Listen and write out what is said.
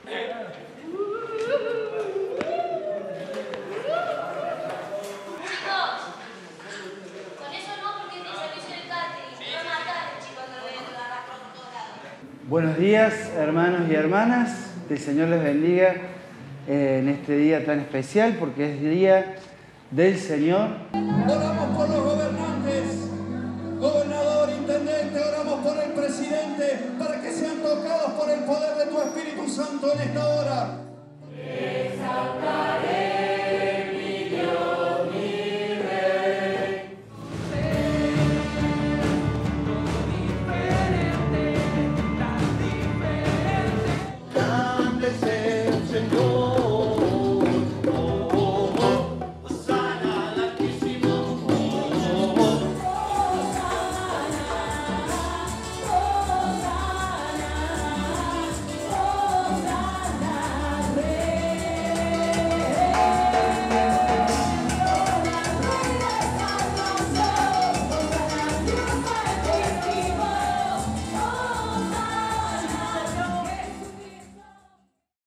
Buenos días, hermanos y hermanas. Que el Señor les bendiga en este día tan especial, porque es día del Señor. Oramos por los gobernantes, gobernador, intendente, oramos por el presidente, para que sean tocados por el poder de tu Espíritu Santo en esta hora. Exaltaré mi Dios, mi Rey. Grande es el Señor.